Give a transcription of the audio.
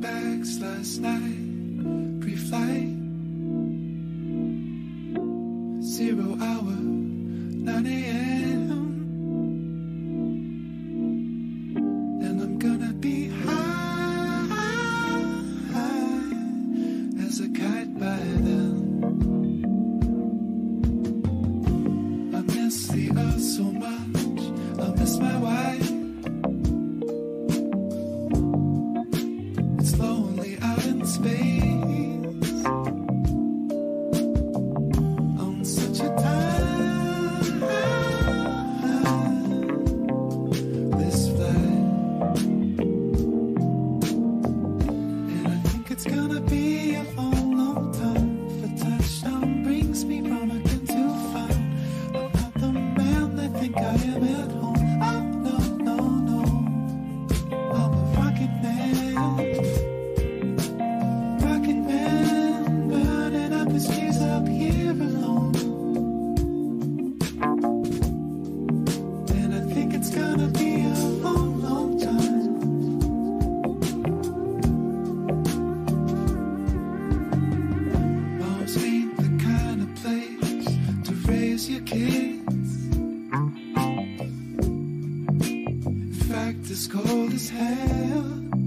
bags last night, pre-flight, 0 hour, 9 a.m. And I'm gonna be high as a kite by then. I miss the earth so much, I miss my wife. It's lonely out in space on such a timeless flight. And I think it's gonna be a long, long time for touchdown brings me from again to find I'm not the man they think I am at home. Oh, no, no, no, I'm a rocket man. Rocket man, burning up his fuse up here alone. And I think it's gonna be a long, long time. Moms ain't the kind of place to raise your kids. In fact, it's cold as hell.